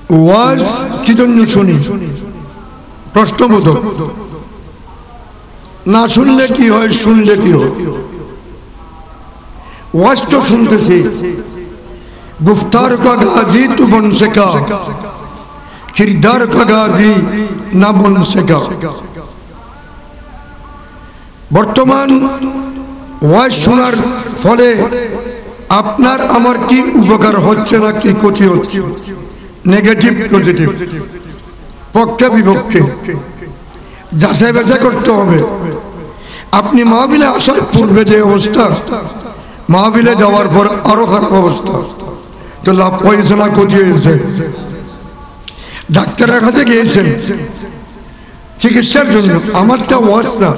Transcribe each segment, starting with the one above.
ওয়াজ কি জন্য শুনি? প্রশ্নবোধক। না শুনলে কি হয়, শুনলে কি হয়? ওয়াজ তো শুনতেছি। गुफ्तार का गाजी तू बन सका, किरदार का गाजी ना बन सका। বর্তমান ওয়াজ শোনার ফলে আপনার আমার কি উপকার হচ্ছে না কি ক্ষতি হচ্ছে? নেগেটিভ পজিটিভ, পক্ষে বিপক্ষে যাচাই বাছাই করতে হবে। আপনি মাহফিলে আসার পূর্বে যে অবস্থা, মাহফিলে যাওয়ার পর আরো খারাপ অবস্থা, তো লাভ হয়েছে না ক্ষতি হয়েছে? ডাক্তারের কাছে গিয়েছেন চিকিৎসার জন্য, আমারটা ওয়াজ না।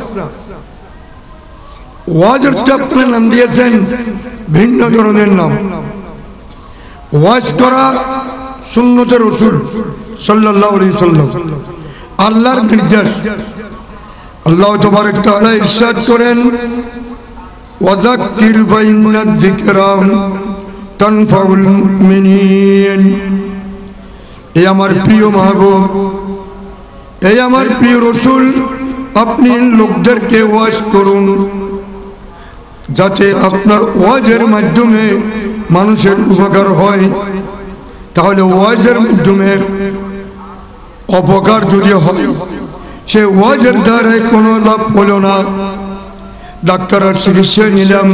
ওয়াজের তো আপনি নাম দিয়েছেন ভিন্ন ধরনের নাম। ওয়াজ করা সুন্নতে রাসূল সাল্লাল্লাহু আলাইহি ওয়াসাল্লাম, আল্লাহর নির্দেশ। আল্লাহ তাবারক ওয়া তাআলা ইরশাদ করেন, ওয়াযাক্কির ফাইন্নাদ যিকরা তানফাউল মুমিনিন। এই আমার প্রিয় মাহবুব, এই আমার প্রিয় রাসূল, আপনি লোকদেরকে ওয়াজ করুন যাতে আপনার ওয়াজের মাধ্যমে মানুষের উপকার হয়। তাহলে ওয়াজের মাধ্যমে অপকার যদি হয়, সে ওয়াজের দ্বারাই কোনো লাভ হলো না। ডাক্তারের চিকিৎসা নিলাম,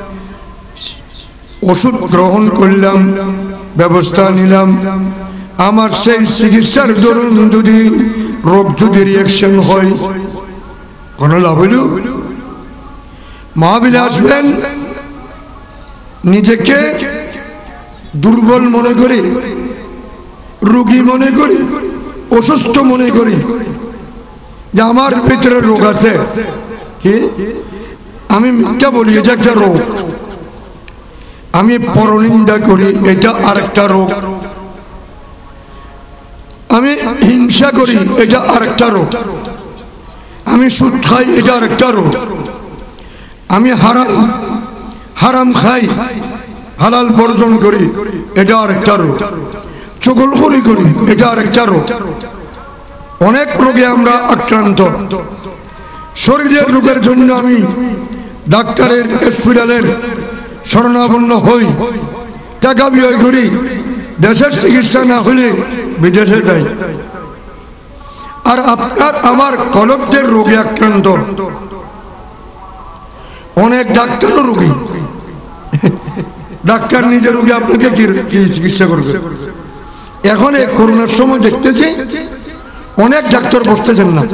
ওষুধ গ্রহণ করলাম, ব্যবস্থা নিলাম, আমার সেই চিকিৎসার দরুন যদি রোগ যদি রিয়াকশন হয়, কোনো লাভ হইল? মাহফিলে আসবেন, নিজেকে দুর্বল মনে করি, রোগী মনে করি, অসুস্থ মনে করি যে আমার ভিতরে রোগ আছে। কি আমি মিথ্যা বলি, এটা একটা রোগ। আমি পরনিন্দা করি, এটা আরেকটা রোগ। আমি হিংসা করি, এটা আরেকটা রোগ। আমি সুদ খাই, এটা আরেকটা রোগ। আমি হারাম খাই, হালাল বর্জন করি, এটা আরেকটা রোগ। চগলখড়ি করি, এটা আরেকটা রোগ। অনেক রোগে আমরা আক্রান্ত। শরীরের রোগের জন্য আমি ডাক্তারের, হসপিটালের শরণাপন্ন হই, টাকা ব্যয় করি। দেশের চিকিৎসা না হলে বিদেশে যাই। আর আপনার আমার কলবদের রোগে আক্রান্ত। অনেক ডাক্তারও রোগী। ডাক্তার নিজের রোগী আপনাকে কি চিকিৎসা করবে? এখন এই করোনার সময় দেখতেছি অনেক ডাক্তার বসতেছেন না।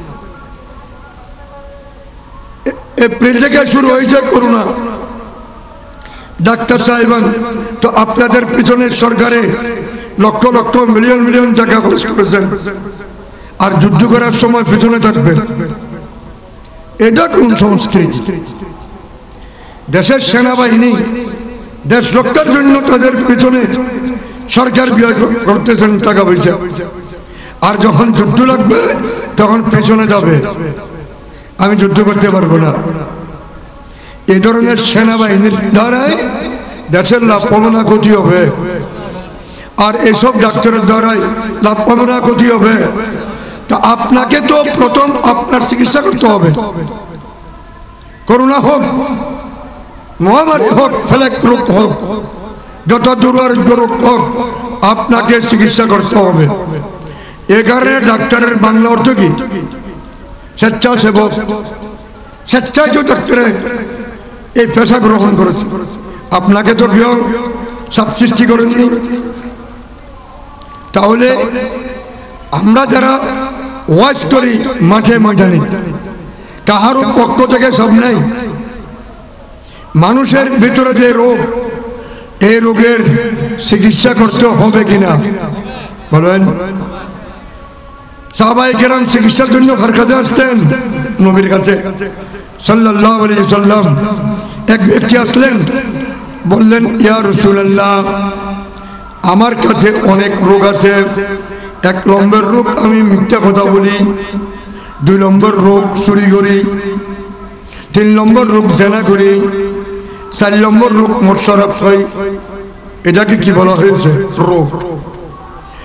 এপ্রিল থেকে শুরু হয়েছে করোনা। ডাক্তার সাহেবান তো আপনাদের পিছনে সরকারে লক্ষ লক্ষ মিলিয়ন মিলিয়ন টাকা খরচ করেছেন, আর যুদ্ধ করার সময় পিছনে থাকবেন। এটা কোন সংস্কৃতি? দেশের সেনাবাহিনী দেশ রক্ষার জন্য তাদের পিছনে সরকার ব্যয় করতেছেন টাকা পয়সা, আর যখন যুদ্ধ লাগবে তখন পেছনে যাবে, আমি যুদ্ধ করতে পারবো না। এই ধরনের সেনাবাহিনীর দ্বারাই দেশের লাভ পাবো না ক্ষতি হবে, আর এসব ডাক্তারের দ্বারাই লাভ পাবো না ক্ষতি হবে। তা আপনাকে তো প্রথম আপনার চিকিৎসা করতে হবে। করোনা হোক, মহামারী হোক, ফেলেক রোগ হোক, যত দুরারোগ্য রোগ হোক, আপনাকে চিকিৎসা করতে হবে। এ কারণে ডাক্তারের বাংলা অর্থ কি? স্বেচ্ছাসেবক। স্বেচ্ছায় যে ডাক্তারে এই পেশা গ্রহণ করেছে, আপনাকে তো কেউ সব সৃষ্টি করেননি। তাহলে আমরা যারা ওয়াজ করি মাঠে ময়দানে, কাহারও পক্ষ থেকে সব নাই। মানুষের ভিতরে যে রোগ, এই রোগের চিকিৎসা করতে হবে কিনা বলেন? সাহাবায়ে কেরাম চিকিৎসার জন্য কার কাছে আসতেন? নবীর কাছে সাল্লাল্লাহু আলাইহি ওয়াসাল্লাম। এক ব্যক্তি আসলেন, বললেন, ইয়া রাসূলুল্লাহ, আমার কাছে অনেক রোগ আছে। 1 নম্বর রোগ আমি মিথ্যা কথা বলি, 2 নম্বর রোগ চুরি করি, 3 নম্বর রোগ জেনা করি, 4 নম্বর রোগ মদ শরাব খাই। এটাকে কি বলা হয়েছে? রোগ।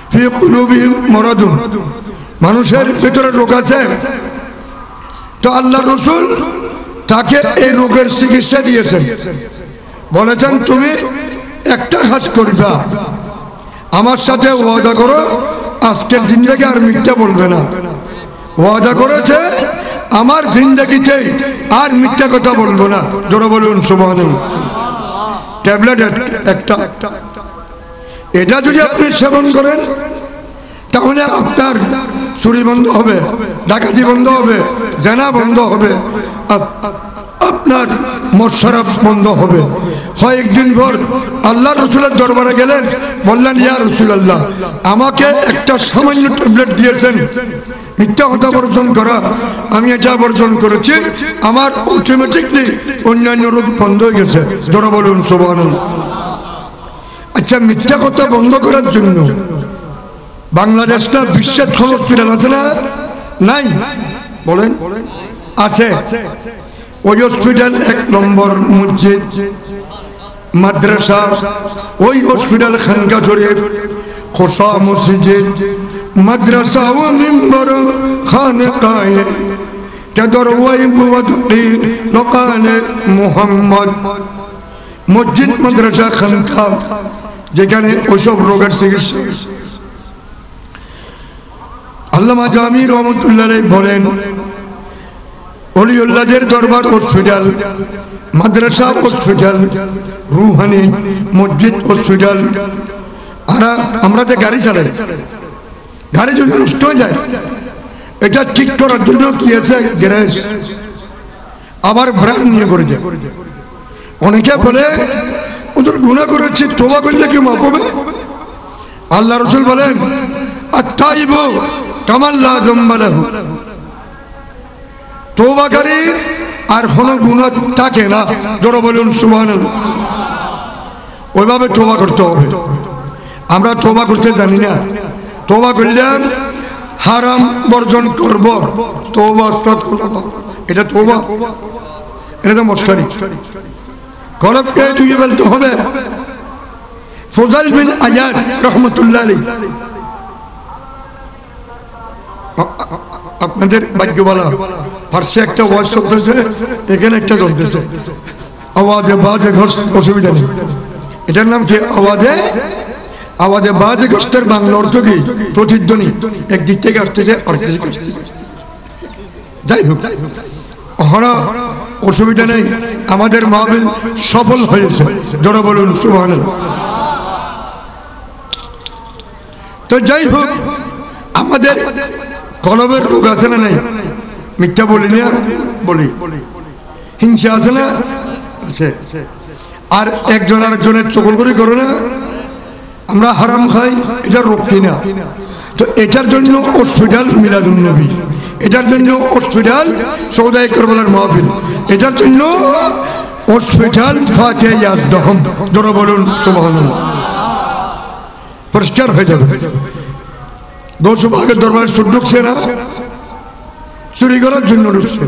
ফি কুলুবিহিম মারাদুন, মানুষের ভিতরে রোগ আছে। তো আল্লাহ রাসূল তাকে এই রোগের চিকিৎসা দিয়েছেন, বলেছেন তুমি একটা কাজ করবা, আমার সাথে ওয়াদা করো আজকের জিন্দেগি আর মিথ্যা বলবে না। ওয়াদা করেছে আমার জিন্দেগিতে আর মিথ্যা কথা বলবো না। জোরে বলুন সুবহানাল্লাহ। ট্যাবলেট একটা, এটা যদি আপনি সেবন করেন তাহলে আপনার চুরি বন্ধ হবে, ডাকাতি বন্ধ হবে, জেনা বন্ধ হবে, আপনার মদ শরাব বন্ধ হবে। কয়েকদিন পর আল্লাহ রসুলের দরবারে গেলেন, বললেন ইয়া রাসূলুল্লাহ, আমাকে একটা সামান্য ট্যাবলেট দিয়েছেন মিথ্যা কথা বর্জন করা, আমি এটা বর্জন করেছি, আমার অটোমেটিকলি অন্যান্য রোগ বন্ধ হয়ে গেছে। জোরে বলুন সুবহানাল্লাহ। আচ্ছা, মিথ্যা কথা বন্ধ করার জন্য বাংলাদেশটা বিশ্বের হসপিটাল আছে না? নাই? বলেন আছে। ওই হসপিটাল 1 নম্বর মসজিদ, মাদ্রাসা, ওই হসপিটাল খানকা শরীফ, খোসা মসজিদ, মাদ্রাসা ও মিম্বর খানকায়ে কেদর ওয়াইবুদকি লোকানে মুহাম্মদ। মসজিদ, মাদ্রাসা, খানকা, যেখানে ওইসব রোগের চিকিৎসা। আল্লামা জামি রহমাতুল্লাহ আলাইহি বলেন, ওলিউল্লাহদের দরবার হসপিটাল, মাদ্রাসা হসপিটাল, রুহানি মসজিদ হসপিটাল। আর আমরা যে গাড়ি চালাই, গাড়ি যদি নষ্ট হয়ে যায় এটা ঠিক করার জন্য কি আছে? গ্যারেজ, আবার ব্র্যান্ড নিয়ে করে যায়। অনেকে বলে ওদের গুনাহ করেছি, তওবা করলে কি মাফ হবে? আল্লাহ রাসূল বলেন আত-তাইবু কামান লা যামবা লাহু, তওবাকারী আর কোনো গুনাহ থাকে না। জোরে বলুন সুবহানাল্লাহ। ওইভাবে তওবা করতে হবে। আমরা তওবা করতে জানি না। তওবা করলে হারাম বর্জন করব, তওবা আস্তাগফিরুল্লাহ, এটা তওবা? এটা তো মশকারি। কলবকে ধুয়ে ফেলতে হবে। ফুযাইল বিন আয়াদ রাহমাতুল্লাহ আলাইহি, আপনাদের ভাগ্য ভালো, পার্শ্বে একটা ওয়াজ চলতেছে, এখানে একটা চলতেছে, আওয়াজে বাজে ঘর, অসুবিধা নেই। এটার নাম কি? আওয়াজে আওয়াজে বাজে গোষ্ঠের বাংলা অর্থ কি? প্রতিধ্বনি। একদিক থেকে আসতেছে, যাই হোক, অসুবিধা নেই, আমাদের মাহফিল সফল হয়েছে। জোরে বলুন সুবহানাল্লাহ। তো যাই হোক, আমাদের কলবের রোগ আছে না? নাই? মিথ্যা বলি না? বলি। হিংসা আছে না? আছে। আর একজন আরেকজনের চকলখড়ি করে না? আমরা হারাম খাই, এটা রোগ কিনা। তো এটার জন্য হসপিটাল মিলাদুন নবী, এটার জন্য হসপিটাল সৌদাই কারবালার মাহফিল, এটার জন্য হসপিটাল ফাতিহা ইয়াদহম। জোরে বলুন সুবহানাল্লাহ। পরিষ্কার হয়ে যাবে। গৌসবাগের দরবারে চোর ঢুকছে না? চুরি করার জন্য ঢুকছে।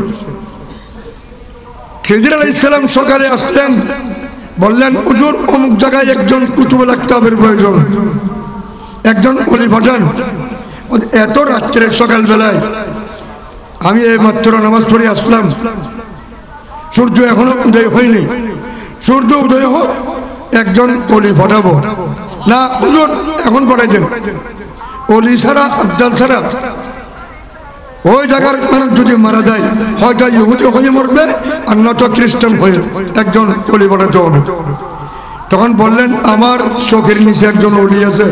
খিজির আলাইহিস সালাম সকালে আসলেন, বললেন হুজুর অমুক জায়গায় একজন কুতুবুল আকতাবের প্রয়োজন, একজন ওলি পাঠান। এত রাত্রে সকাল বেলায়, আমি এই মাত্র নামাজ পড়ে আসলাম, সূর্য এখনো উদয় হয়নি, সূর্য উদয় হোক একজন ওলি পাঠাবো না। হুজুর এখন পাঠাই দেন। ওলি ছাড়া, আফজাল ছাড়া ওই জায়গার মানুষ যদি মারা যায়, হয়তো ইহুদি হয়ে মরবে আর নয়তো খ্রিস্টান হয়ে, একজন ওলি পাঠাতে হবে। তখন বললেন আমার চোখের নিচে একজন ওলি আছে।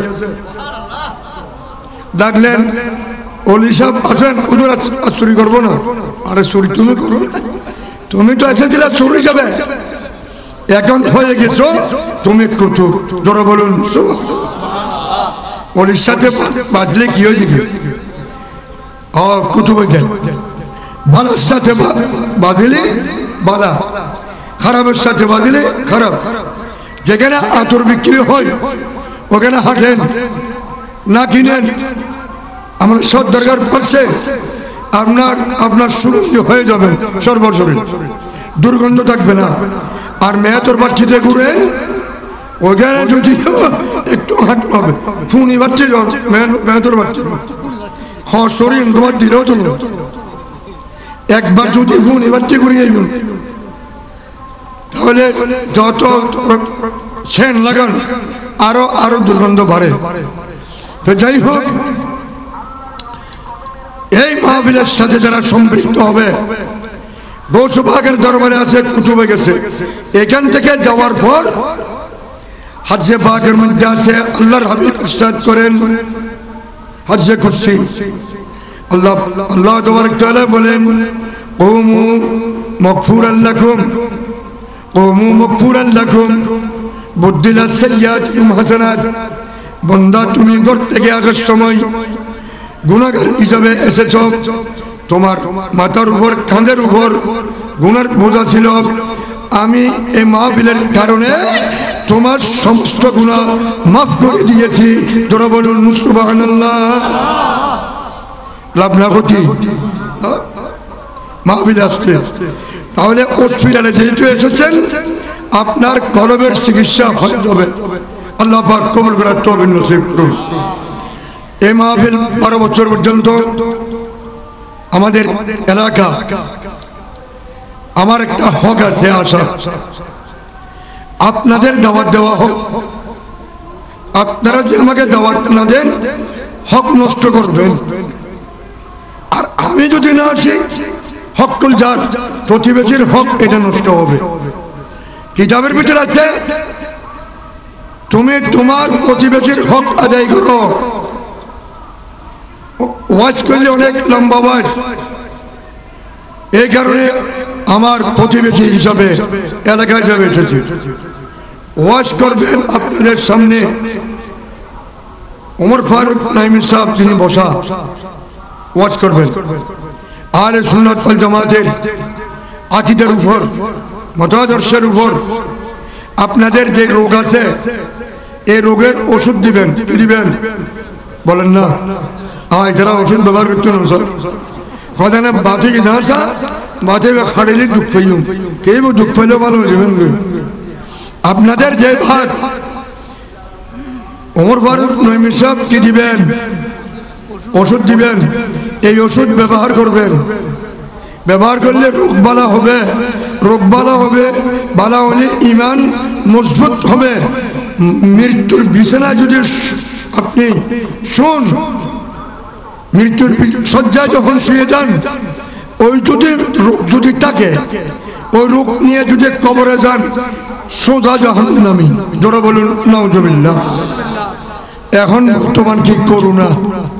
ডাকলেন, ওলি সাহেব আছেন? হুজুর চুরি করবো না। আরে চুরি তুমি করো, তুমি তো এসেছিলে চুরি যাবে, এখন হয়ে গেছো তুমি কুতুব। জোরে বলুন সুবহানাল্লাহ। ওলির সাথে বাজলে কি হয়ে যাবে? কুতুব হয়ে যায়। ভালোর সাথে বাজলে বালা, খারাপের সাথে বাজলে খারাপ। যেখানে আতর বিক্রি হয় ওখানে হাঁটেন না, কিনেন। আমরা সব দরকার পড়ছে, আপনার সুগন্ধি হয়ে যাবে সর্বশরীর, দুর্গন্ধ থাকবে না। আর মেয়াতর বাচ্চিতে ঘুরেন, ওখানে যদি একটু হাঁটতে হবে ফোনই বাচ্চা মেহতর বাচ্চা শরীর তোমার দিলেও তো একবার যদি ফোন বাচ্চা করিয়ে তাহলে যত সেন লাগান আরো আরো দুর্গন্ধ বাড়ে। তো যাই হোক, এই মাহফিলের সাথে যারা সম্পৃক্ত হবে, গৌসবাগের দরবারে আছে, কুতুবে গেছে, এখান থেকে যাওয়ার পর হাজ্জে পাকের মধ্যে আছে আল্লাহর হাবিব ইরশাদ করেন হাজ্জে কুরসি, আল্লাহ আল্লাহ তাবারক তাআলা বলেন কুমু মাগফুরান লাকুম কুমু মাগফুরান লাকুম বুদ্দিলাত সাইয়্যাতুকুম হাসানাত। বান্দা তুমি ঘর থেকে আসার সময় গুনাহগার হিসাবে এসেছো, তোমার মাথার উপর কাঁধের উপর গুনার বোঝা ছিল, আমি এই মাহফিলের কারণে তোমার সমস্ত গুনাহ মাফ করে দিয়েছি। তোরা বলুন সুবহানাল্লাহ। লাভ না ক্ষতি মাহফিলে আসলে, তাহলে হসপিটালে যেহেতু এসেছেন আপনার কলবের চিকিৎসা হয়ে যাবে। আল্লাহ পাক কবুল করার তৌফিক নসিব করুন। এই মাহফিল 12 বছর পর্যন্ত আমাদের এলাকা, আমার একটা হক আছে, আশা আপনাদের দাওয়াত দেওয়া হোক। আপনারা যদি আমাকে দাওয়াত না দেন হক নষ্ট করবেন, আর আমি যদি না আসি হকুল যার প্রতিবেশীর হক এটা নষ্ট হবে। কিতাবের ভিতরে আছে তুমি তোমার প্রতিবেশীর হক আদায় করো। ওয়াজ করলে অনেক লম্বা ওয়াজ, এই কারণে আমার প্রতিবেশী হিসাবে এলাকা হিসাবে এসেছি। ওয়াজ করবেন আপনাদের সামনে ওমর ফারুক নাইমি সাহেব, তিনি বসা ওয়াজ করবেন আহলে সুন্নাত ওয়াল জামাতের আকীদার উপর, মতাদর্শের উপর। আপনাদের যে রোগ আছে এই রোগের ওষুধ দিবেন, কি দিবেন বলেন না? যারা ওষুধ ব্যবহার করতেন হদানে বাতে কি জানা বাতে খাড়িলে দুঃখ পাইম, কে দুঃখ পাইলেও ভালো হয়ে যাবেন। আপনাদের যে ভাগ ওমর ফারুক নাইমি সাহেব কি দিবেন? ওষুধ দিবেন। এই ওষুধ ব্যবহার করবেন, ব্যবহার করলে রোগ বালা হবে, রোগ বালা হবে, বালা হলে ইমান মজবুত হবে। মৃত্যুর বিছানায় যদি আপনি শুন, মৃত্যুর শয্যায় যখন শুয়ে যান, ওই যদি রোগ যদি থাকে, ওই রোগ নিয়ে যদি কবরে যান সোজা জাহান্নামী। জোরে বলুন নাউজুবিল্লাহ। এখন বর্তমান কি করুণা।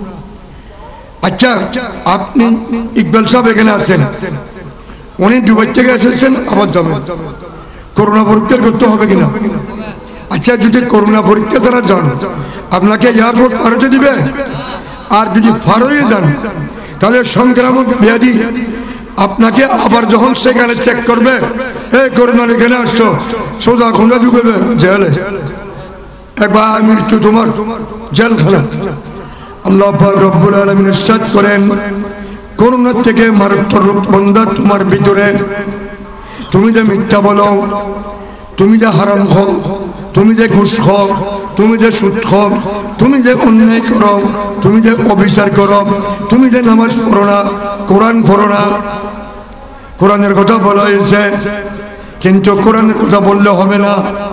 আচ্ছা, আপনি ইকবাল সাহেব এখানে আছেন, উনি দুবাই থেকে এসেছেন, আবার যাবেন, করোনা পরীক্ষা করতে হবে কিনা? আচ্ছা, যদি করোনা পরীক্ষা তারা যান আপনাকে এয়ারপোর্ট পার হতে দিবে? আর যদি ফার হয়ে যান তাহলে সংক্রামক ব্যাধি আপনাকে আবার যখন সেখানে চেক করবে, এই করোনার এখানে আসছো, সোজা খুঁজা ঢুকবে জেলে, একবার মৃত্যু তোমার জেলখানা। আল্লাহ পাক রব্বুল আলামিন ইরশাদ করেন করোনা থেকে মারাত্মক রোগ বান্দা তোমার ভিতরে, তুমি যে মিথ্যা বলো, তুমি যে হারাম খাও, তুমি যে ঘুষ খাও, তুমি যে সুদ খাও, তুমি যে অন্যায় করো, তুমি যে অবিচার করো, তুমি যে নামাজ পড়ো না, কোরআন পড়ো না। কোরআনের কথা বলা হয়েছে, কিন্তু কোরআনের কথা বললে হবে না।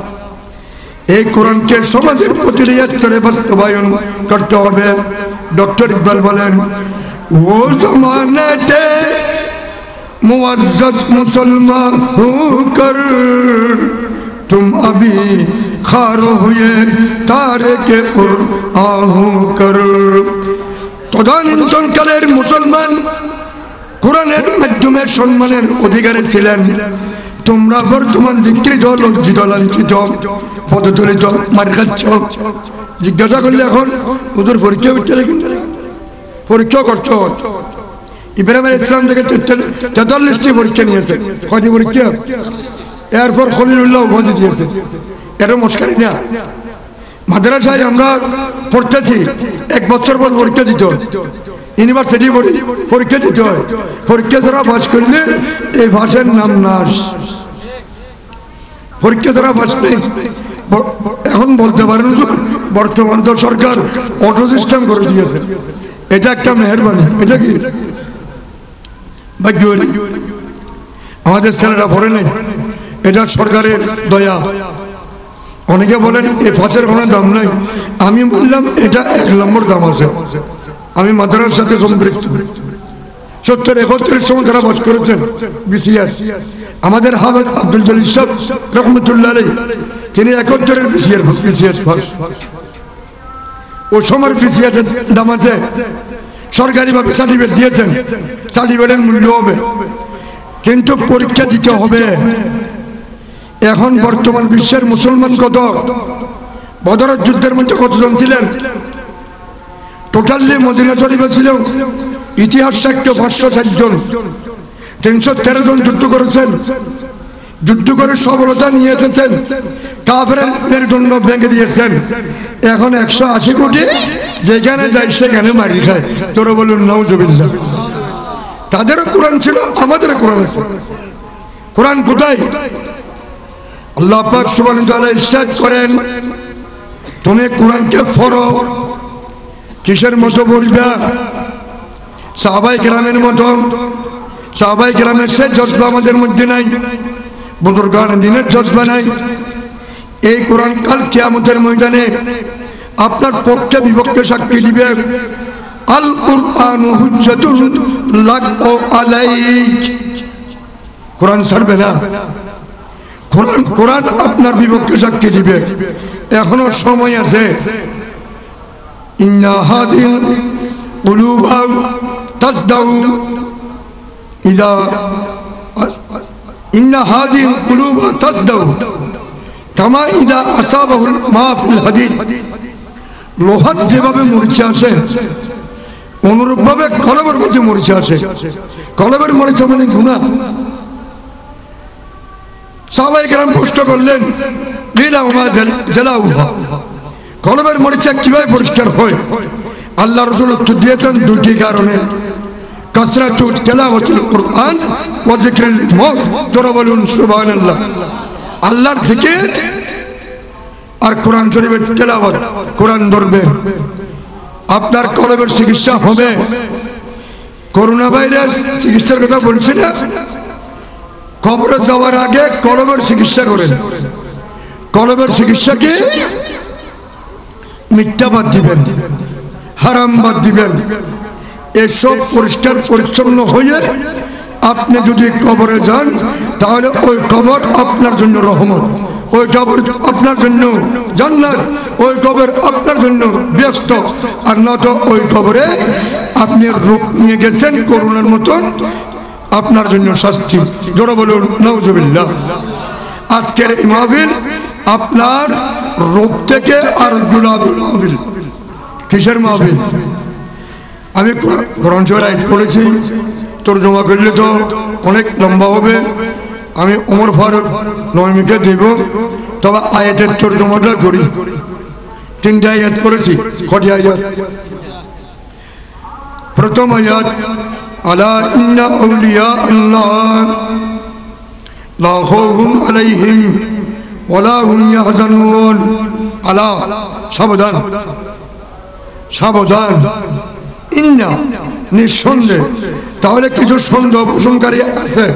এই কোরআনকে সমাজের প্রতিটি স্তরে বাস্তবায়ন করতে হবে। ডক্টর ইকবাল বলেন ও জমানাতে মুআজ্জাজ মুসলমান হুকর तुम अभी खारो हुए तारे के आहू कर। তদানীন্তনকালের মুসলমান কোরআনের মাধ্যমে সম্মানের অধিকারী ছিলেন। তোমরা বর্তমান বিকৃত, লজ্জিত, লাঞ্ছিত, পদদলিত, মার খাচ্ছ। জিজ্ঞাসা করলে এখন ওদের পরীক্ষা করতে পরীক্ষা করতে ইব্রাহিম আলাইহিস সালাম থেকে 43টি পরীক্ষা নিয়েছে। কয়টি পরীক্ষা? এরপর খলিলুল্লাহ উপাধি দিয়েছে। এটা মস্কারি না। মাদ্রাসায় আমরা পড়তেছি, 1 বছর পর পরীক্ষা দিতে হয়, ইউনিভার্সিটি পরীক্ষা দিতে হয়। পরীক্ষা ছাড়া পাস করলে এই ভাষার নাম নাশ। পরীক্ষা ছাড়া পাস নেই, এখন বলতে পারেন বর্তমান তো সরকার অটো সিস্টেম করে দিয়েছে, এটা একটা মেহেরবানি। এটা কি ভাগ্য আমাদের ছেলেরা পড়ে নেই, এটা সরকারের দয়া। অনেকে বলেন এই ফাঁসের কোনো দাম নাই, আমি বললাম এটা 1 নম্বর দাম আছে। আমি মাদ্রাসার সাথে সম্পৃক্ত, 70-71 সময় তারা বাস করেছেন বিসিএস। আমাদের হাফেজ আব্দুল জলিল সাহেব রহমতুল্লাহ আলাইহি, তিনি 71-এর বিসিএস পাস। ও সময় বিসিএস এর দাম আছে, সরকারিভাবে সার্টিফিকেট দিয়েছেন, সার্টিফিকেটের মূল্য হবে, কিন্তু পরীক্ষা দিতে হবে। এখন বর্তমান বিশ্বের মুসলমান কত? বদরের যুদ্ধের মধ্যে কতজন ছিলেন? টোটালি মদিনা শরীফে ছিল ইতিহাস সাক্ষ্য 560 জন, 313 জন যুদ্ধ করেছেন, যুদ্ধ করে সফলতা নিয়ে এসেছেন, কাফেরদের জন্য ভেঙে দিয়েছেন। এখন 180 কোটি যেখানে যায় সেখানে মারি খায়। তোরা বলুন নাউজুবিল্লাহ। তাদেরও কোরআন ছিল, আমাদেরও কোরআন আছে। কোরআন কোথায়? আল্লাহ পাক সুবহানাহু ওয়া তাআলা ইরশাদ করেন, তুমি কোরআনকে পড়ো। কিসের মতো পড়বা? সাহাবায়ে কেরামের মতো। সাহাবায়ে কেরামের সে জজবা আমাদের মধ্যে নাই, বুজুর্গানে দ্বীনের জজবা নাই। এই কোরআন কাল কিয়ামতের ময়দানে আপনার পক্ষে বিপক্ষে সাক্ষী দিবে। আল কুরআনু হুজ্জাতুন লাক ওয়া আলাইক। কোরআন ছাড়বে না, কোরআন আপনার বিপক্ষে সাক্ষী দিবে। এখনো সময় আছে। ইন্না হাদিল কুলুবা তাসদাউ ইদা ইন্না হাদিল কুলুবা তাসদাউ কামা ইদা আসাবাহুল মা ফিল হাদিদ। লোহার যেভাবে মরিচা আসে, অনুরূপভাবে কলবের মধ্যে মরিচা আসে। কলবের মরিচা মানে গুনাহ। সাহাবায়ে কেরাম প্রশ্ন করলেন, কলবের মরিচা কিভাবে পরিষ্কার হয়? আল্লাহ রাসূল উত্তর দিয়েছেন 2টি কারণে। কাসরাতু তিলাওয়াতুল কুরআন ওয়া যিকরুল মউত। তোরা বলুন সুবহানাল্লাহ। আল্লাহর জিকির আর কোরআন শরীফের তেলাওয়াত। কোরআন ধরবে, আপনার কলবের চিকিৎসা হবে। করোনা ভাইরাস চিকিৎসার কথা বলছি না, কবরে যাওয়ার আগে কলবের চিকিৎসা করেন। কলবের চিকিৎসা কি? মিথ্যা বাদ দিবেন, হারাম বাদ দিবেন, এসব পরিষ্কার পরিচ্ছন্ন হয়ে আপনি যদি কবরে যান, তাহলে ওই কবর আপনার জন্য রহমত, ওই কবর আপনার জন্য জান্নাত, ওই কবর আপনার জন্য ব্যস্ত। আর না তো ওই কবরে আপনি রোগ নিয়ে গেছেন করোনার মতন, আপনার জন্য শাস্তি। জোরে বলুন নাউজুবিল্লাহ। আজকের এই মাহফিল আপনার রোগ থেকে আর গুনাহের মাহফিল। কিসের মাহফিল? আমি কোরআন শরীফ পড়েছি, তরজমা করলে তো অনেক লম্বা হবে। আমি ওমর ফারুক নয়মিকে দেব, তবে আয়াতের তরজমাটা করি। 3টা আয়াত করেছি। কটি আয়াত? প্রথম আয়াত, আলা ইন্না আউলিয়া আল্লাহ লা খাউফুন আলাইহিম ওয়া লা হুম ইয়াহজানুন। আলা, সাবধান, সাবধান। ইন্না, নিঃসন্দেহ। তাহলে কিছু সন্দেহ পোষণকারী আছে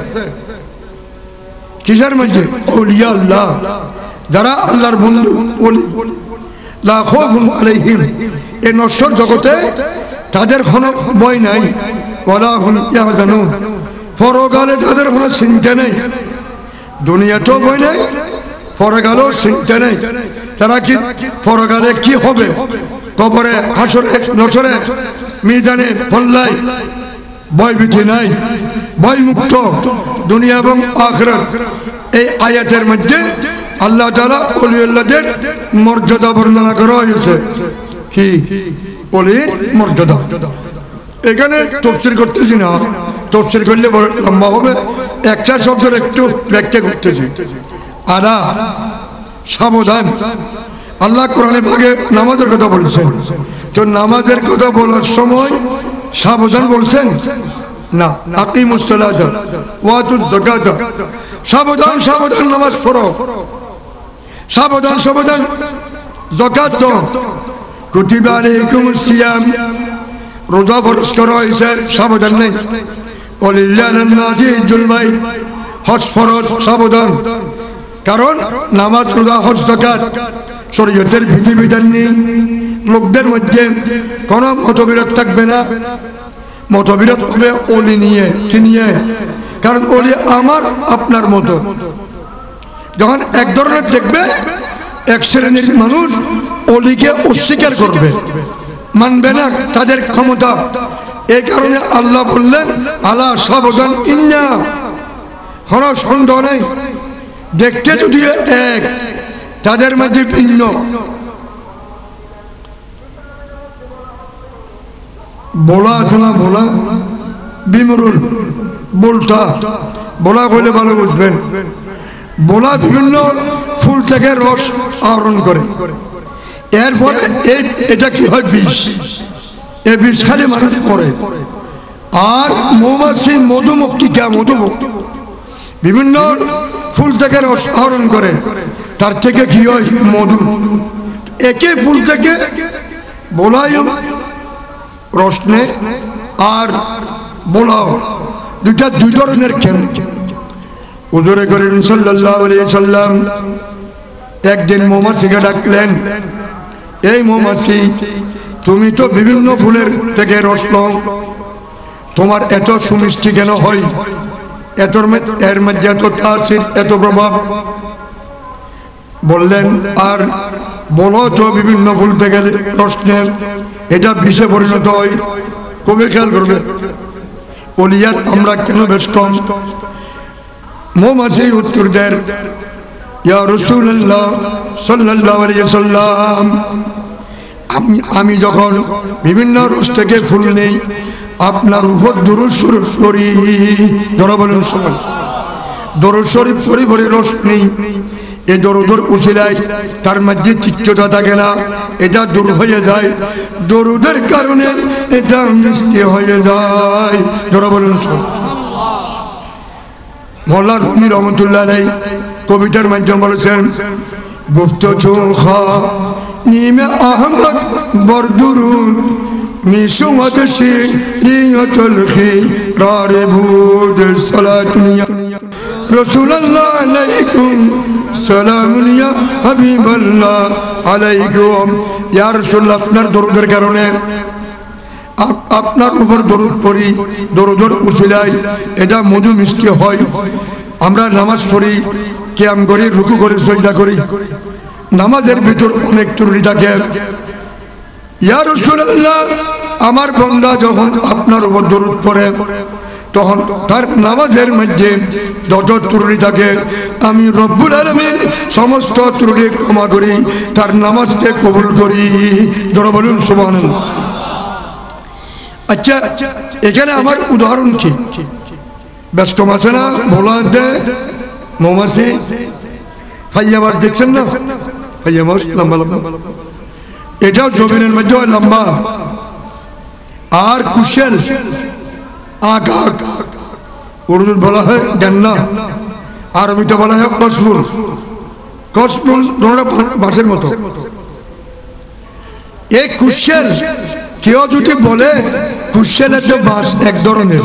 কিসের মধ্যে? আউলিয়া আল্লাহ, যারা আল্লাহর বন্ধু, ওলি। লা খাউফুন আলাইহিম, এই নশ্বর জগতে তাদের কোনো ভয় নাই। ওয়া লা হুম ইয়াহজানুন, পরকালে তাদের কোনো চিন্তা নেই। দুনিয়াতেও ভয় নেই, পরকালেও চিন্তা নেই। তারা কি পরকালে কি হবে, কবরে, হাসরে, নসরে, মিজানে, পল্লায় ভয়ভীতি নাই, ভয়মুক্ত দুনিয়া এবং আখিরাত। এই আয়াতের মধ্যে আল্লাহ তাআলা ওলিউল্লাহদের মর্যাদা বর্ণনা করা হয়েছে। কি ওলির মর্যাদা? এখানে তাফসীর করতেছি না, তাফসীর করলে বড় লম্বা হবে। একটা শব্দের একটু ব্যাখ্যা করতেছি। আলা, সাবধান। আল্লাহ কোরআনে ভাগে নামাজের কথা বলছেন, তো নামাজের কথা বলার সময় সাবধান বলছেন না। আকিমুস সালাতা ওয়া আতুজ যাকাতা, সাবধান, সাবধান নামাজ পড়ো। সাবধান সাবধান যাকাত দাও কুতিবা আলাইকুমুস সিয়াম রোজা ফরজ করা হয়েছে সাবধান নেই ওয়ালিল্লাহিন নাসি হিজ্জুল বাইত হজ ফরজ সাবধান কারণ নামাজ রোজা হজ যাকাত শরীয়তের বিধিবিধান নেই লোকদের মধ্যে কোনো মতবিরোধ থাকবে না মতবিরোধ হবে ওলি নিয়ে কি নিয়ে কারণ ওলি আমার আপনার মতো যখন এক ধরনের দেখবে এক শ্রেণীর মানুষ ওলিকে অস্বীকার করবে মানবে না তাদের ক্ষমতা এই কারণে আল্লাহ বললেন আলা সাবধান ইন্না কোনো সন্দেহ নেই দেখতে যদি এক তাদের মধ্যে ভিন্ন বলা আছে না বলা বিমরুল বলটা বলা বলে ভালো বুঝবেন বলা বিভিন্ন ফুল থেকে রস আহরণ করে এরপরে এটা কি হয় বিষ এই বিষ খালি মানুষ পড়ে আর মৌমাছি মধুমক্ষিকা মধুমক্ষি বিভিন্ন ফুল থেকে রস আহরণ করে তার থেকে কি হয় মধু একে ফুল থেকে বলাই রস নে আর বলাও দুইটা দুই ধরনের কেন হুজুরে করিম সাল্লাল্লাহু আলাইহি সাল্লাম একদিন মৌমাছিকে ডাকলেন এই মৌমাছি তুমি তো বিভিন্ন ফুলের থেকে রস নাও তোমার এত সুমিষ্টি কেন হয় এর মধ্যে এত তাসির এত প্রভাব বললেন আর বলো তো বিভিন্ন ফুল থেকে রস নেন এটা বিষে পরিণত হয় খুবই খেয়াল করবে ওলিয়াত আমরা কেন ব্যস্ত মৌমাছি উত্তর দেন ইয়া রাসূলুল্লাহ সাল্লাল্লাহু আলাইহি সাল্লাম আমি যখন বিভিন্ন রস থেকে ফুল নেই আপনার উপর দুরূদ শরীফ পড়ি ধরো বলুন দরুদ শরীফ পড়ি পড়ি রস নেই এই দরুদের উসিলায় তার মধ্যে তিক্ততা থাকে না এটা দূর হয়ে যায় দরুদের কারণে এটা মিষ্টি হয়ে যায় ধরো বলুন মওলানা রুমি রহমাতুল্লাহ আলাইহি কবিতার মাধ্যমে বলেছেন গুপ্ত চোখা নিমে আহমদ বরদুরুদ মিশুমত শিরিয়তুল খিরার বুদ সালাতুনিয়া রাসূলুল্লাহ আলাইকুম সালামুন ইয়া হাবিবাল্লাহ আলাইকুম ইয়া রাসূলুল্লাহ আপনার দরুদের কারণে আপনার উপর দরুদ পড়ি দরুদের উসিলায় এটা মধু মিষ্টি হয় আমরা নামাজ পড়ি কিয়াম করি রুকু করে সিজদা করি নামাজের ভিতর অনেক ত্রুটি থাকে ইয়া রাসূলুল্লাহ আমার বান্দা যখন আপনার উপর দরুদ পড়ে তখন তার নামাজের মধ্যে যত ত্রুটি থাকে আমি রব্বুল আলামিন সমস্ত ত্রুটি ক্ষমা করি তার নামাজকে কবুল করি জোরে বলুন সুবহানাল্লাহ আচ্ছা এখানে আমার উদাহরণ কি ব্যস্ত আছে না বলা দে মৌমাছি ফাইয়াবার দেখছেন না ফাইয়াবার লম্বা লম্বা এটাও জমিনের মধ্যে লম্বা আর কুশেল আগা উর্দু বলা হয় গান্না আরবিতে বলা হয় কসবুল কসবুল ধরনের বাঁশের মতো এই কুশেল কেউ যদি বলে কুশেলের যে বাঁশ এক ধরনের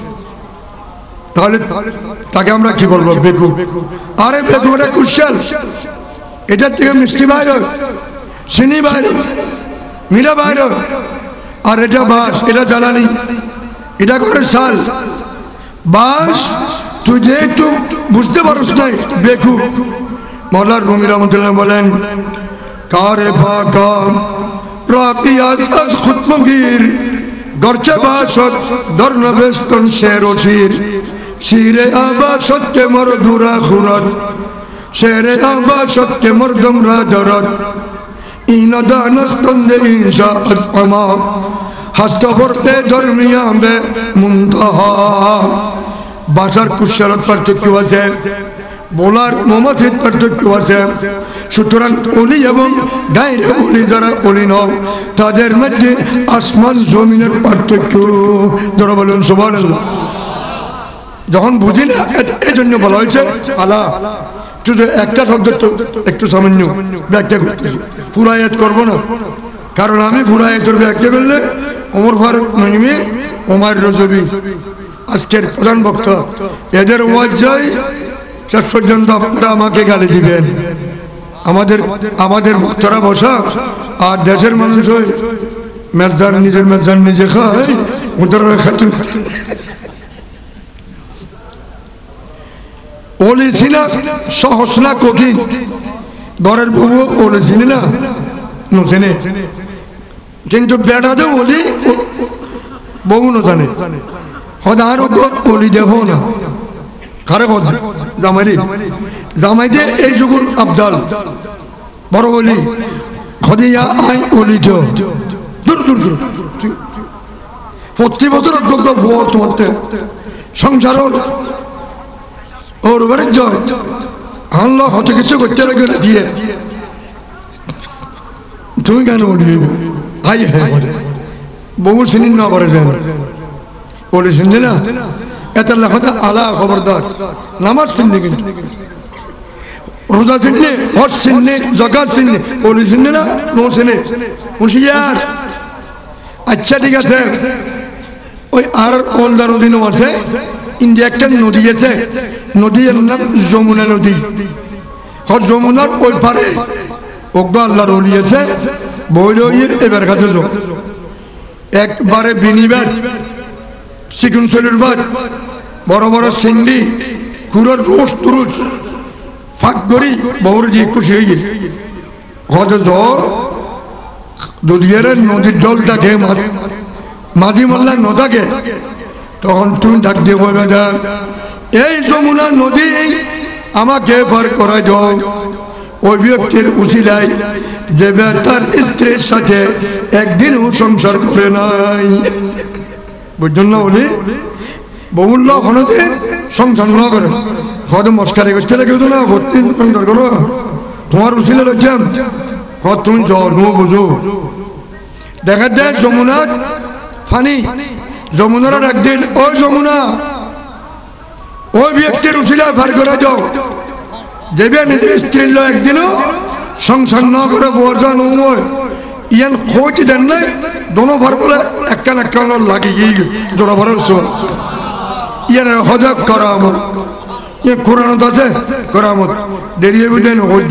তাহলে তাকে আমরা কি বলবো বেকুব আরে বেকুব এটা কুশেল এটার থেকে মিষ্টি বাইর চিনি বাইর মিঠা বাইর আর এটা বাঁশ এটা জ্বালানি এটা করে শাল বাঁশ তুই যে একটু বুঝতে পারছ না বেকুব মওলানা রুমি রহমাতুল্লাহ বলেন কারে ফাকা রাকিয়াত আজ খুতমগীর গরচে বাসত দর্নবেস্তন শেরশির শিরে আবা সত্যে মরদুরা খুরত শেরে আবা সত্যে মরদমরা দরদ ইনদানস্তন দে ইনশা আতমা হস্তভরতে ধর্মিয়াবে মুনতাহা বাসার কুশলত পার্থক্য আছে বলার মৌমাছির পার্থক্য আছে সুতরাং অলি এবং গায়রে অলি যারা অলি নয় তাদের মধ্যে আসমান জমিনের পার্থক্য যারা বলেন সুবহানাল্লাহ যখন বুঝি না এই জন্য বলা হয়েছে আলা শুধু একটা শব্দ একটু সামান্য ব্যাখ্যা করতেছি, পুরা আয়াত করবো না, কারণ আমি পুরা আয়াতের ব্যাখ্যা করলে ওমর ফারুক নইমি, ওমর রজবি আজকের প্রধান বক্তা, এদের ওয়াজ যায় শেষ পর্যন্ত আপনারা আমাকে গালি দিবেন। আমাদের বক্তারা বসা আর দেশের মানুষ হয় মেজান নিজের মেজান নিজে খায়, ওদের খাতুন ওলি ছিনা সহজ না কঠিন, ঘরের বউ ওলি চিনি না নচেনে, কিন্তু বেড়াতে ওলি বউ নজানে, হদার ওলি দেব না কারে কথা জামাই জামাই দে এই যুগুর আবদাল বড় ওলি খদিয়া আই ওলি দূর দূর দূর প্রতি বছর বর তোমার সংসার ওর উপরে জয় আনলো হতে কিছু করতে লাগে দিয়ে তুমি কেন ওলি আই হ্যাঁ বহু সিনিন না করে দেন ওলি শুনছে না এত লেখা আলা খবরদার নামাজ চিনলে কিন্তু রোজা চিনলে হজ চিনলে জকাত চিনলে ওলি চিনলে না নো চিনে হুঁশিয়ার। আচ্ছা ঠিক আছে, ওই আর ওলদা নদী নাম আছে ইন্ডিয়া একটা নদী আছে, নদীর নাম যমুনা নদী। যমুনার ওই পারে ওগো আল্লাহর ওলি আছে বইলের এবার কাছে যাও একবারে বিনিবাদ চিকন চলির বাদ বড় বড় চিংড়ি কুড়োর রোস তুরুস ফাঁক করি বউর দিয়ে খুশি হয়ে গেছে। হয়তো দুদিয়ার নদীর ডল থাকে মাঝি মাল্লা নদাকে, তখন তুমি ডাক দিয়ে বলবে এই যমুনা নদী আমাকে পার করাই দাও। ওই ব্যক্তির উচিলায় যে তার স্ত্রীর সাথে একদিনও সংসার করে নাই, বুঝলেন না? বলি বহুল্য হনতে সংসার না করে হয়তো মস্কারে করতে লাগে না, ভর্তি সংসার করো তোমার উচিলে লজ্জাম হয়তো তুমি নো বুঝো। দেখা দেয় যমুনার ফানি যমুনার একদিন ওই যমুনা ওই ব্যক্তির উচিলা ভার করে দাও যে নিজের স্ত্রীর একদিনও সংসার না করে বর্জা নয় ইয়ান খোঁজ দেন নাই দোনো ভার বলে একখান একখান লাগিয়ে জোড়া ভরের ইয়ার হজক করা আমার ইয়ে কোরআনত আছে করামত দেরিয়ে বুঝেন হজ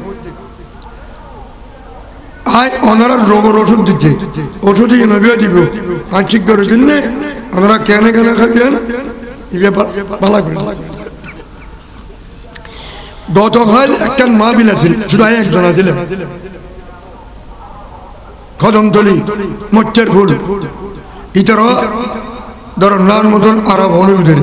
আয় ওনারা রোগের ওষুধ দিচ্ছে, ওষুধ নবিয়া দিব আর ঠিক করে দিলে ওনারা কেন কেন খাবেন ভালো করে। গতকাল একটা মা বিলা ছিল, শুধু একজন ছিলেন কদমতলি মোচ্চের ফুল ইতার ধরো নার মতন আরব হলে উঠে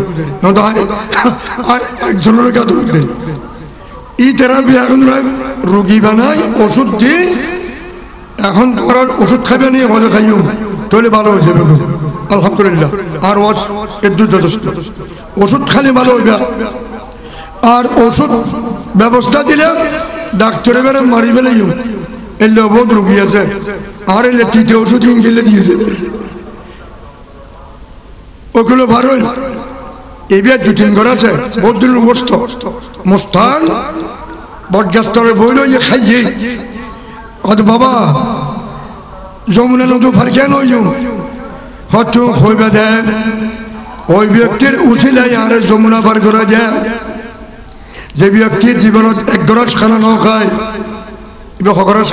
একজনের কাছে উঠে ই থেরাপি এখন রোগী বানাই ওষুধ দিই, এখন তোমার ওষুধ খাবে নিয়ে মজা খাইও তাহলে ভালো হয়েছে আলহামদুলিল্লাহ। আর এর যথেষ্ট ওষুধ খালি ভালো হইবে, আর ওষুধ ব্যবস্থা দিলে ডাক্তারে বেড়ে মারি ফেলে এলে বহুত রুগী আছে, আর এলে তৃতীয় ওষুধ ইংরেজি দিয়েছে ওগুলো ভালো এবার দু তিন ঘর আছে বহুত দিন বসত মোস্তান বটগাছতলে বইল যে খাইয়ে কত বাবা যমুনা নদী ফার কেন হয়তো হইবে দেয় ওই ব্যক্তির উচিলাই আর যমুনা পার করে দেয় যে ব্যক্তির জীবনত এক গরজ খানা ন খায় এবার হগরজ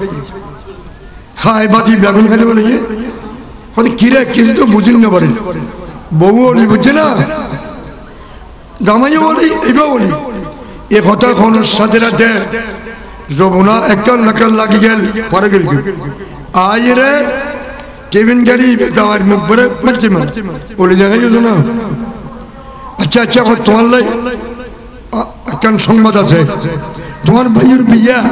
খায় বাতি বেগুন খাইতে বলে হয়তো কিরে কিছু তো বুঝিন না পারে বউ বলি বুঝছে না জামাইও বলি এবার বলি এ কথা কোন সাথে রাতে যমুনা একটা লাকাল লাগি গেল পরে গেল আয় রে কেবিন গাড়ি যাওয়ার মুখ ভরে মারছি মা বলে দেখা যেত না। আচ্ছা আচ্ছা তোমার লাই একটা সংবাদ আছে, তোমার ভাইয়ের বিয়ের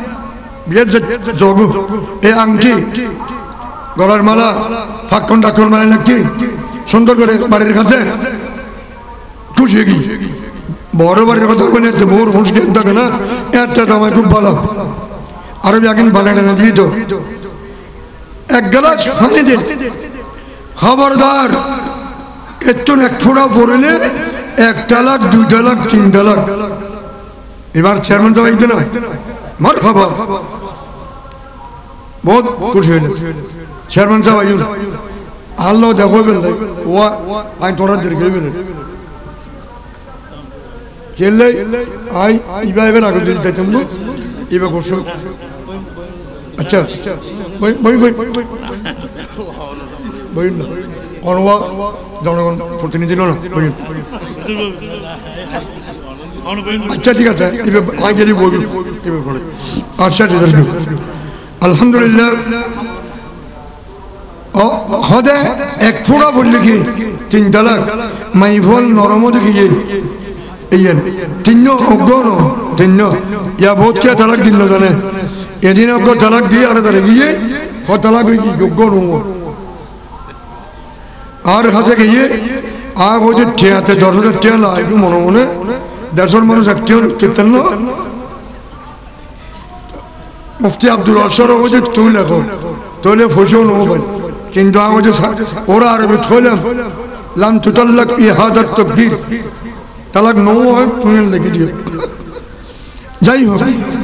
জগ এ আংটি গলার মালা ফাঁকন ডাকন মানে নাকি সুন্দর করে বাড়ির কাছে খুশি হয়ে গিয়ে বড় বাড়ির কথা বলে বউর মুসকে থাকে না এত আমার খুব ভালো আরো এখন বানাটা না দিয়ে তো এক গ্লাস পানি দে খবরদার একটু এক ফোড়া পড়লে 1 তালাক 2 তালাক 3 তালাক এবার চেয়ারম্যান সাহেব আইতে না মারহাবা বহুত খুশি হইলেন চেয়ারম্যান সাহেব আইন আল্লাহ দেখো বেলাই ও আই তোরা দের গেবেন কেলে আই ইবা এবার আগে দিতে তুমি ইবা গোসো আচ্ছা বই না অনবা জনগণ প্রতিনিধি না বই আচ্ছা ঠিক আছে এবার আগে বই আচ্ছা ঠিক আছে আলহামদুলিল্লাহ হদে এক ফোড়া বললে কি 3 তালাক মাইফল নরম দেখিয়ে এইয়েন 3 অগ্ন 3 ইয়া বহুত কে তালাক দিল জানে এদিন অগ্ন তালাক দিয়ে আর তারে গিয়ে হ তালাক কি যোগ্য নম আর হাসে গিয়ে আগ ওই ঠেয়াতে 10,000 টাকা লাগবে মনে মনে দেশের মানুষ একটিও চেতেন না মুফতি আব্দুল আসর ওই যে তুই লেখো তৈলে ফসল নেবো ভাই কিন্তু আমি যে ওরা আরবি থইলাম লাম তুতাল্লাক ইহাদাত তাকদীর তালাক নও হয় তুমি লিখে দিও যাই হোক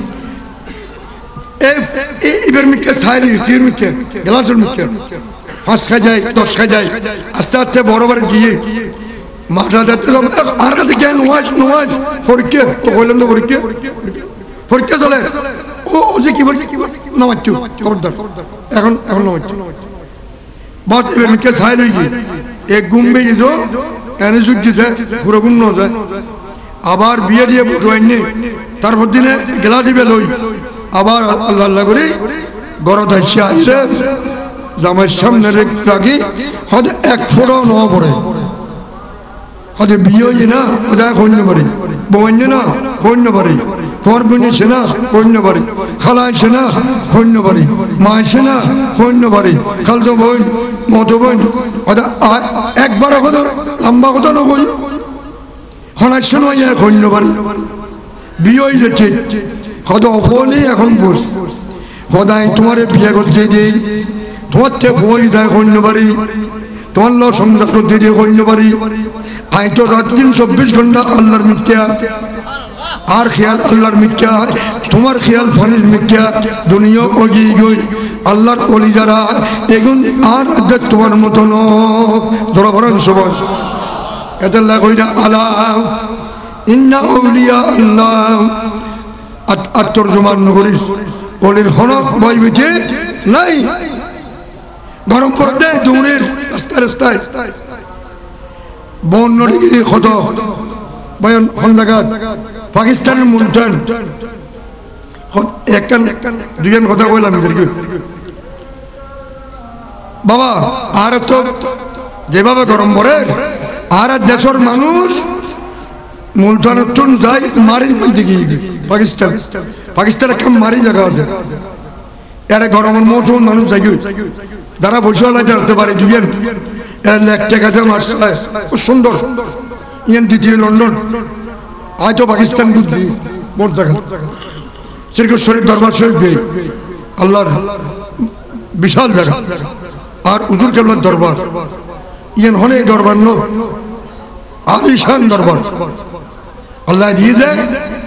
এবার মিকে সাইরি তির মিকে গ্লাসের মিকে 5 খায় যায় 10 খায় যায় আস্তে আস্তে বড় গিয়ে মাঠা দেখতে আর কাছে জ্ঞান নোয়াজ পরীক্ষা তো হইলেন তো পরীক্ষা চলে ও যে কি নামাচ্ছু খবরদার এখন নামাচ্ছু বস এবার মিকে সাইরি এক গুম্বে যো এনে যুগ দিতে পুরো গুণ ন যায় আবার বিয়ে দিয়ে বুঝাইনি তারপর দিনে গেলা দিবে লই আবার আল্লাহ করে গরদ হাসি আসে জামাইয়ের সামনে রাখি হয়তো 1 ফোঁটাও ন পড়ে হয়তো বিয়ে হই না ওদের কন্য পারি বন্য না কন্য পারি তোমার বোন এসে না কন্য পারি খালা এসে না কন্য পারি মা এসে না কন্য পারি খালতো বোন মতো বোন একবার কথা লম্বা কথা না বই হনাইছে নয় কন্য পারি বিয়ে হয়ে যাচ্ছে কত অফলে এখন বস কদাই তোমার বিয়ে করতে দিই তোমার থেকে বই দেয় কন্য পারি তোমার ল সংসার করতে দিয়ে কন্য পারি আই তো রাত দিন 24 ঘন্টা আল্লাহর মিথ্যা আর খেয়াল আল্লাহর মিথ্যা তোমার খেয়াল ফানির মিথ্যা দুনিয়া ওগি গই আল্লাহর ওলি যারা এগুন আর তোমার মতো ন ধরা ভরান সবাই এটা লাগইনা আলা ইন্না আউলিয়া আল্লাহ আত্মর্জমান নগরী ওলির হনক বই বিচে নাই গরম করে দেয় দৌড়ের রাস্তায় বন নদীগিরি ক্ষত বয়ান খন্দাঘাত পাকিস্তানের মুলতান দুজন কথা কইলাম এদেরকে বাবা আর তো যেভাবে গরম পড়ে আর দেশের মানুষ মুলতানের টুন যায় মারির মধ্যে গিয়ে পাকিস্তান একটা মারি জায়গা আছে এরা গরমের মৌসুম মানুষ যাই যারা বসে হতে পারে দুজন এরা লেখ টেকাছে মারছে খুব সুন্দর ইয়ান দ্বিতীয় লন্ডন হয়তো পাকিস্তান বুদ্ধি মোট দেখা শ্রীকৃষ্ণের দরবার শরীফ আল্লাহর বিশাল জায়গা আর উজুর কেবলার দরবার ইয়ান হনে দরবার নো আলিশান দরবার আল্লাহ দিয়ে দেয়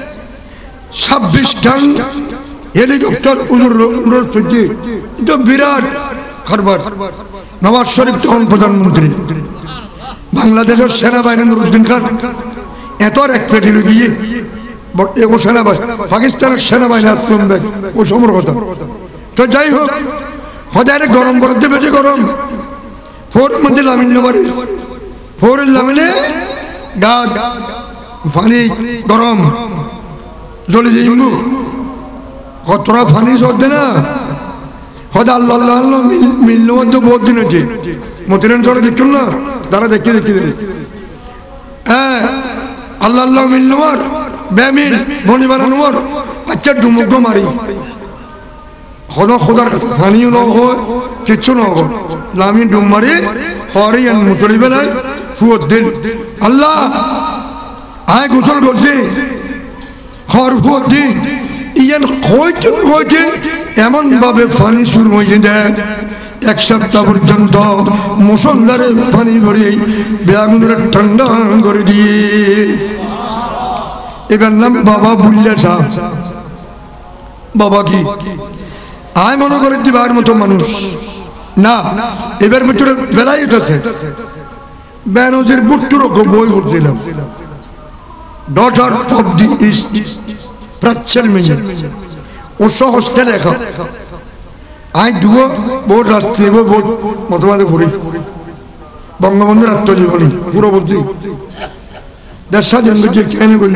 26 টন হেলিকপ্টার উড়ুর থেকে এটা বিরাট কারবার নওয়াজ শরীফ তখন প্রধানমন্ত্রী বাংলাদেশের সেনাবাহিনী নুরুদ্দিন খান এত এক পেটি গিয়ে এগো সেনাবাহিনী পাকিস্তানের সেনাবাহিনী আসলাম দেখ ও সমর কথা তো যাই হোক হদারে গরম করতে বেশি গরম ফোর মধ্যে লামিন নেবারি ফোরের লামিনে গাদ ফানি গরম জ্বলে যাইমু কতটা ফানি চলতে না হয়তো আল্লাহ আল্লাহ মিলল মধ্যে বহুত দিন হচ্ছে মতিরান চড়ে দেখুন না তারা দেখে হ্যাঁ আল্লাহ আল্লাহ মিলল মার ব্যামিল বনি বানানোর আচ্ছা ডুমুগ্র মারি হলো খোদার ফানিও ন হয় কিচ্ছু ন হয় লামি ডুম মারি হরিয়ান মুসলি বেলায় ফুয়ত দিন আল্লাহ আয় গোসল করছে হর ফুয়ত দিন ইয়ান হইতে এমন ভাবে পানি শুরু হয়ে যায় 1 সপ্তাহ পর্যন্ত মুসলধারে পানি ভরে বেগুনের ঠান্ডা করে দিয়ে এবার নাম বাবা বুল্লা শাহ। বাবা কি আয় মনে করে দিবার মতো মানুষ না, এবার ভিতরে বেলাই উঠেছে। বেনজির ভুট্টোর বই পড়ছিলাম, ডটার অফ দি ইস্ট, প্রাচ্যের মেয়ে, ও সহজতে লেখা। আয় দুয়ো বহুত রাস্তে বহুত মতবাদে পড়ি, বঙ্গবন্ধুর আত্মজীবনী পুরো বলছি। দেড় স্বাধীন কেন করল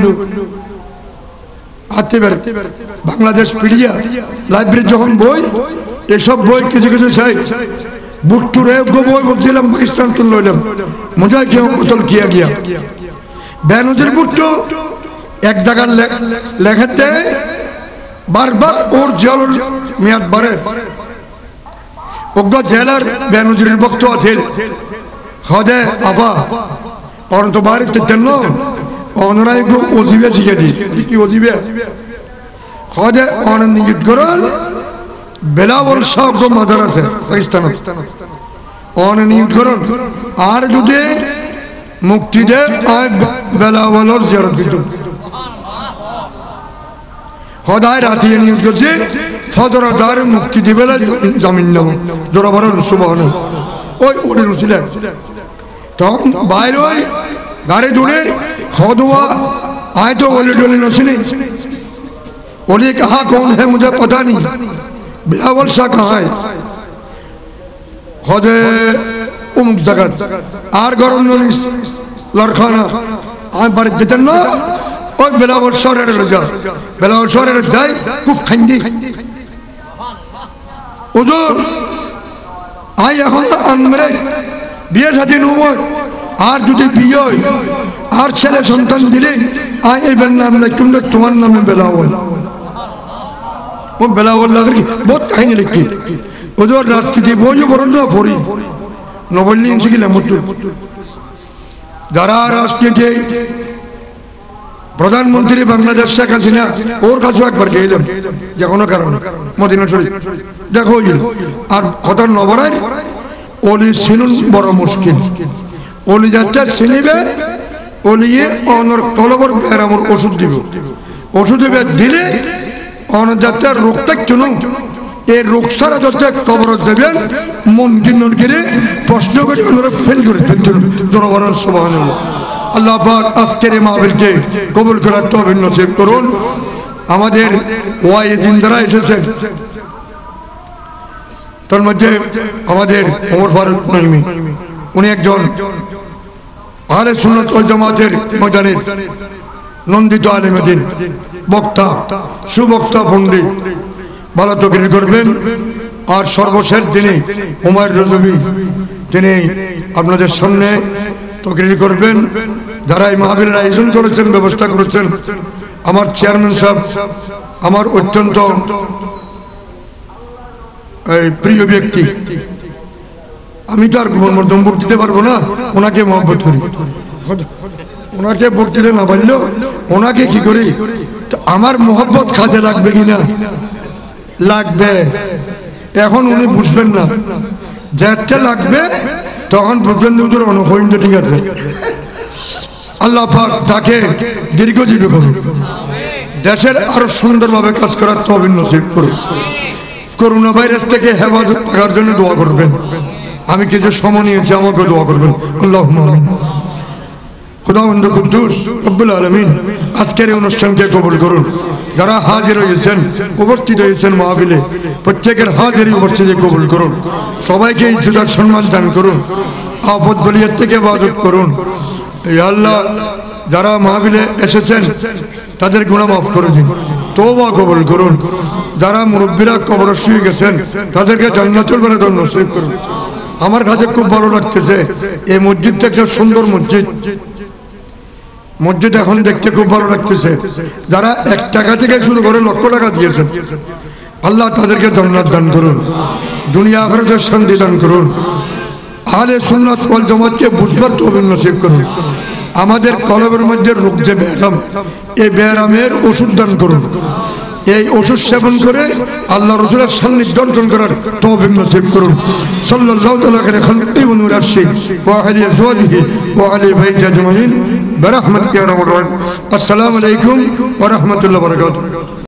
হাতে বেড়াতে বাংলাদেশ পিড়িয়া লাইব্রেরি যখন বই, এসব বই কিছু কিছু চাই। ভুট্টোর বই পড়ছিলাম, পাকিস্তান তুল লইলাম, মজা কেউ কতল কিয়া গিয়া। বেনজির ভুট্টো এক জায়গার লেখাতে বারবার ওর জল মেয়াদ বাড়ে। অজ্ঞ জেলার বেনজিরের বক্ত আছে হদে আবা অনন্ত বাড়িতে তেল অনরাই অজিবে শিখে দিই কি অজিবে হদে অনন্দিত করেন বেলাবল সব মাদার আছে পাকিস্তান অনন্দিত করেন। আর যদি মুক্তি দে বেলাবলর জিয়ারত দিত সদায় রাতে নিয়োগ করছে ফজর দ্বারে মুক্তি দিবে জামিন নেব জোরা বড় সুবহান ওই ওরে রুছিলেন। তখন বাইরে ওই গাড়ি দূরে খদুয়া आए तो ओले डोले नसने ओले कहा कौन है मुझे पता नहीं, बिलावल शाह कहाँ है खुदे उमुक जगत आर गरम नलिस लड़खाना आए बार जितन ना और बिलावल शाह रे रजा बिलावल शाह रे जाए कुछ खंडी उजोर आए यहाँ अनमरे बियर हती नुमोर आर जुटे बियोय आर चले संतान दिले आए बनना हमने क्यों तुम्हार नाम में बिलावल वो बिलावल लग रही बहुत कहीं लिखी उधर रास्ते थी वो जो बरना फोड़ी नोबली इनसे की लम्बू जरा रास्ते थे प्रधानमंत्री बांग्लादेश से कैसे ना और का जो एक बार गए लोग जगहों का कारण मदीना शरीफ देखो ये और खतर नवराय ओली सिनुन बड़ा मुश्किल ओली जाते सिनिबे ओली ये ऑनर कॉलोवर पैरामोर ओषुध दिवो ओषुध दिवो दिले ऑनर जाते रोक तक चुनो ये रोकसारा जाते कवर देवें मंदिर नरगिरे प्रश्नों के अंदर फेल करे फिर जोरा वाला सुभान अल्लाह पाक अस्करे माहबिल के कबूल करा तो भी नसीब करोन हमारे वाये जिंदरा ऐसे से तर मध्य हमारे उमर फारूक नहीं उन्हें एक जोन आले सुन्नत वल जमातेर मजाने नंदित आलिम दिन बक्ता सुबक्ता पंडित ভালো তকরির করবেন। আর সর্বশেষ দিনে হুমায়ুন রজবী তিনি আপনাদের সামনে তকরির করবেন। যারা এই মাহফিলের আয়োজন করেছেন ব্যবস্থা করেছেন আমার চেয়ারম্যান সাহেব আমার অত্যন্ত প্রিয় ব্যক্তি, আমি তো আর মর্দম ভোট দিতে পারবো না, ওনাকে মহব্বত করি, ওনাকে ভোট দিতে না পারলেও ওনাকে কি করি তো আমার মহব্বত কাজে লাগবে কিনা লাগবে। এখন উনি বুঝবেন না, যেতে লাগবে তখন বুঝবেন হুজুর অনুহইন্দ ঠিক আছে। আল্লাহ পাক তাকে দীর্ঘজীবী করুন, দেশের আরো সুন্দরভাবে কাজ করার তৌফিক নসিব করুন। করোনা ভাইরাস থেকে হেফাজত পাওয়ার জন্য দোয়া করবেন। আমি কিছু সময় নিয়েছি, আমাকে দোয়া করবেন। আল্লাহুম্মা আমিন। খুদাবন্দ কুদ্দুস রব্বুল আলামিন আজকের এই অনুষ্ঠানকে কবুল করুন। যারা হাজির হয়েছেন উপস্থিত হয়েছেন মাহফিলে প্রত্যেকের হাজিরি উপস্থিতি কবুল করুন। সবাইকে ইজ্জত সম্মান দান করুন, আফত বলিয়ত থেকে হেফাজত করুন। এই আল্লাহ যারা মাহফিলে এসেছেন তাদের গুনাহ মাফ করে দিন, তওবা কবুল করুন। যারা মুরব্বীরা কবরে শুয়ে গেছেন তাদেরকে জান্নাতুল বারাদাত নসিব করুন। আমার কাছে খুব ভালো লাগতেছে এই মসজিদটা একটা সুন্দর মসজিদ, মসজিদ এখন দেখতে খুব ভালো লাগতেছে। যারা 1 টাকা থেকে শুরু করে লক্ষ টাকা দিয়েছেন আল্লাহ তাদেরকে জান্নাত দান করুন, দুনিয়া আখিরাতের শান্তি দান করুন। আহলে সুন্নাত ওয়াল জামাতকে বুঝবার তৌফিক নসিব করুন। আমাদের কলবের মধ্যে রোগ যে ব্যারাম, এই ব্যারামের ওষুধ দান করুন। এই ওষুধ সেবন করে আল্লাহ রাসূলের সান্নিধ্য অর্জন করার তৌফিক নসিব করুন। সাল্লাল্লাহু আলাইহি ওয়া সাল্লাম ওয়া আলিহি ওয়া আজওয়াজিহি ওয়া আলি বাইতি আজমাইন। برحمتك يا رب العالمين. السلام عليكم ورحمة الله وبركاته.